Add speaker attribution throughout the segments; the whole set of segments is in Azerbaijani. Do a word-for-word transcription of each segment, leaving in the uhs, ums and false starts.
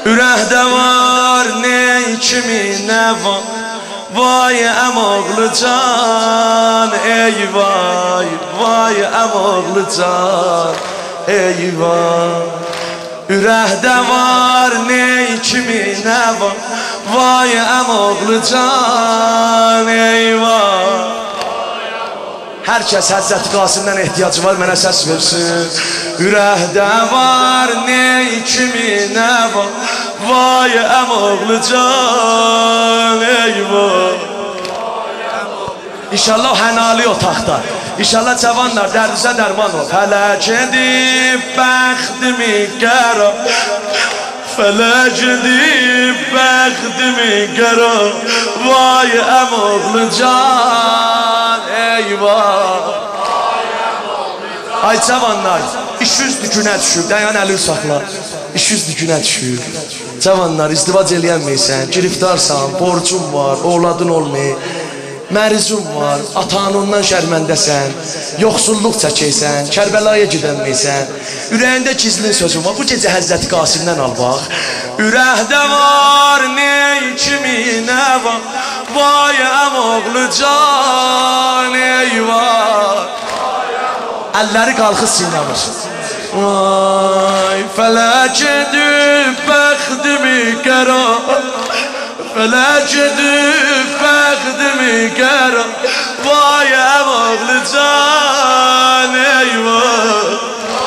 Speaker 1: Ürəkdə var ne kimi nə var. Vay əmoğlu can, ey vay. Vay əmoğlu can, ey vay. Ürəkdə var ne kimi nə var. Vay əmoğlu can, ey vay. Hər kəs Həzrəti Qasımdan ehtiyacı var, mənə səs versin. Ürəkdə var ne kimi nə var. Vay əmoğlu can, ey vay. İnşallah hənali otaqda. İnşallah cavanlar dərdizə dərman ol. Fələk edib bəxtimi qəra. Fələk edib bəxtimi qəra. Vay əmoğlu can, ey vay. Ay cavanlar, iş yüzdür günə düşür. Dayan əli saxla. İş yüzdür günə düşür. Cavanlar, izdivac eləyənməysən, giriftarsan, borcun var, oğladın olmay, mərizun var, atan ondan şərməndəsən, yoxsulluq çəkəysən, Kərbəlaya gedənməysən, ürəyində gizlin sözün var. Bu gecə Həzrəti Qasımdan al bax. Ürəkdə var ne kimi nə var. Vay əmoğlu can, ey vay. Əlləri qalxız sinəmir. Vay fələk edib bəxtimi qəra. Fələk edib bəxtimi qəra. Vay əmoğlu can, ey vay.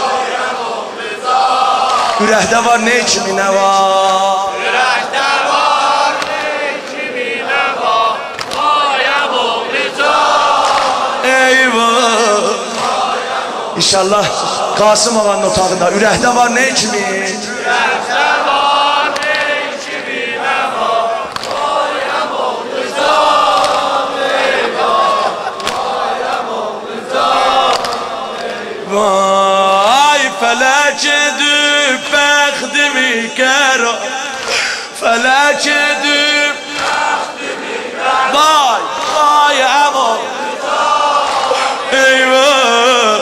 Speaker 1: Ürəkdə var ne kimi nə var.
Speaker 2: Ürəkdə var ne kimi nə var. Vay əmoğlu can,
Speaker 1: ey vay. İnşallah Qasım ağanın otağında. Ürəkdə var ne kimi.
Speaker 2: Ürəkdə var ne kimi nə var. Vay əmoğlu can, ey vay. Vay əmoğlu can, ey vay.
Speaker 1: Vay fələk edib bəxtimi qəra. Fələk edib bəxtimi qəra. Vay, vay əmoğlu can, ey vay.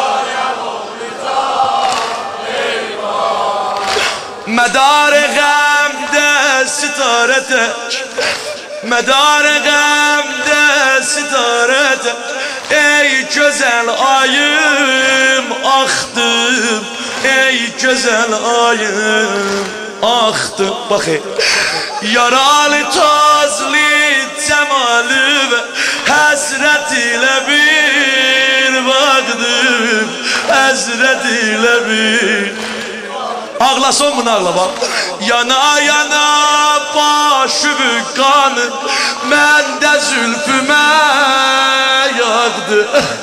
Speaker 1: مدار غم ده ستارتک. مدار غم ده ستارتک. ey güzel ayım aktım. Ey güzel ayım aktım. Bakın. Yaralı tozlu cemalı ve hasret ile bir baktım. Hasret ile bir. Ağla son bunu ağla bak. Yana yana başı kanı. Mən də zülfümə yağdı.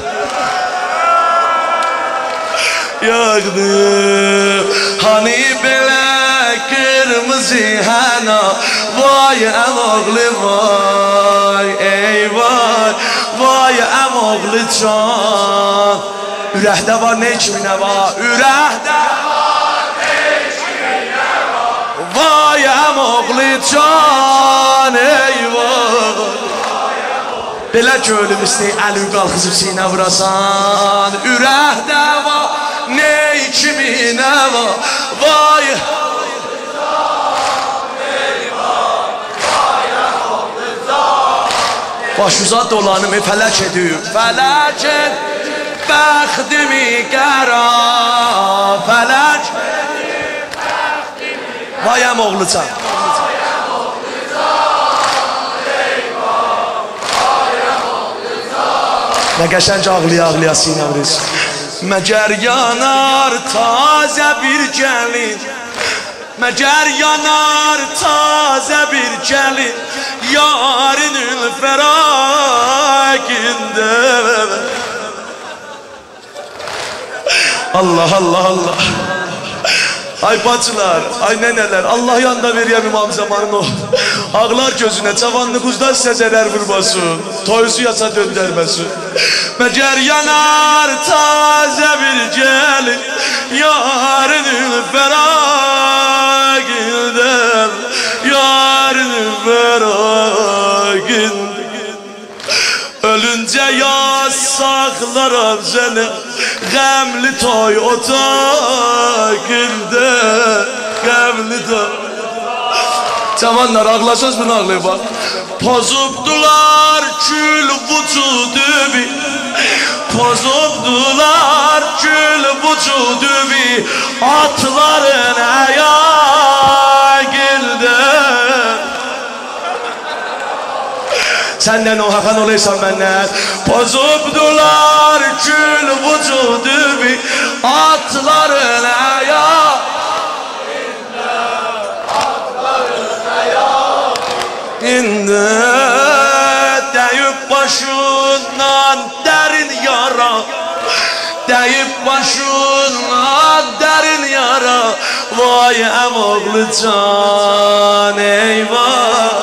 Speaker 1: Yağdı. Hani belə kırmızı həna. Vay əmoğlu vay, ey vay. Vay əmoğlu can. Ürəkdə var ne kimi nə var. Ürəkdə vay əmoğlu can, ey vay. Belə ki ölüm istəyir, əli qalxızıb sinə vurasan. Ürəkdə var ne kimi nə var. Vay əmoğlu can, ey vay. Vay əmoğlu can. Başuza dolanımı fələk edib. Fələk edib bəxtimi qəra. Fələk vay əmoğlu can.
Speaker 2: Vay əmoğlu can, ey vay. Vay əmoğlu can.
Speaker 1: Nə qəşəng ağlaya ağlaya sinə vurursun. Məgər yanar tazə bir gəlin. Məgər yanar tazə bir gəlin. Yarının fəraqində. Allah Allah Allah. Ay bacılar, ay neneler, Allah yanında veriyem imam zamanın o. Ağlar gözüne, cavanlığınızdan size zərər vurmasın. Toyusu yasa döndərməsin. Məgər yanar tazə bir gəlin. Yarının fəraqində. Yarının fəraqində. Ölünce yaz saklarım seni. Qəmli toy otağında. Qəmli toy. Cavanlar ağlasız bunu ağlayın bak. Pozubdular kül vücudu bir, pozubdular kül vücudu bir, atların ayağa girdi. Senden o hakan olaysan benden. Pozubdular kül vücudu bir, atların ayağa. İndi deyip başından derin yara, deyip başından derin yara. Vay emoğlu can eyvah.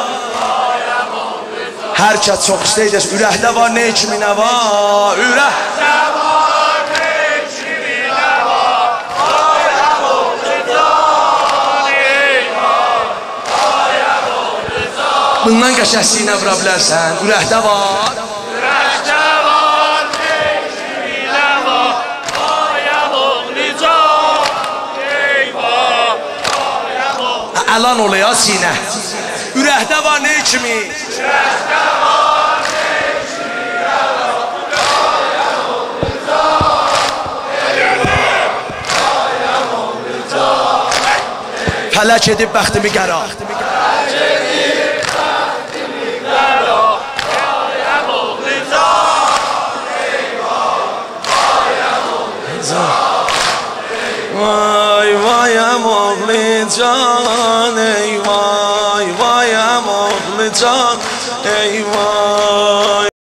Speaker 1: Herkes çok isteyeceğiz. Ürəkdə var ne içimi ne var? Ürəkdə var ne içimi ne var? Vay emoğlu can eyvah. Vay emoğlu can. Bundan qəşəksiyinə vura bilərsən. Ürəkdə var. Ürəkdə var ne içimi ne var? Vay emoğlu can eyvah. Vay emoğlu can. Əlan olaya sinə. Ürəkdə var ne içimi? Ürəkdə var ne içimi ne var? Vay emoğlu can. Fələk edib bəxtimi qəra. Vay vay emoğlu can.